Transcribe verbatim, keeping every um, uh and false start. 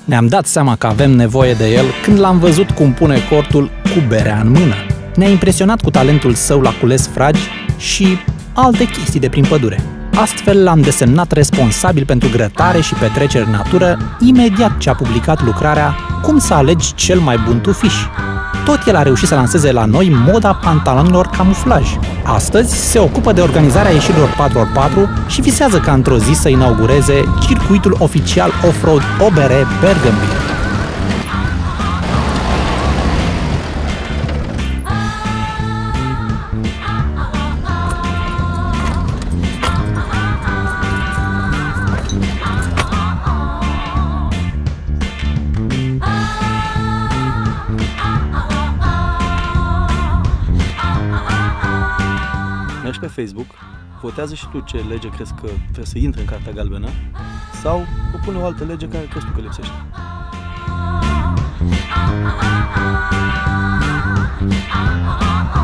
Ne-am dat seama că avem nevoie de el când l-am văzut cum pune cortul cu berea în mână. Ne-a impresionat cu talentul său la cules fragi și alte chestii de prin pădure. Astfel l-am desemnat responsabil pentru grătare și petreceri în natură imediat ce a publicat lucrarea Cum să alegi cel mai bun tufiș. Tot el a reușit să lanseze la noi moda pantalonilor camuflaj. Astăzi se ocupă de organizarea ieșirilor patru pe patru și visează ca într-o zi să inaugureze circuitul oficial off-road O B R Bergambier. Mergi pe Facebook, votează și tu ce lege crezi că trebuie să intre în Cartea Galbenă sau propune o altă lege care crezi tu că lipsește. Ah, ah, ah, ah.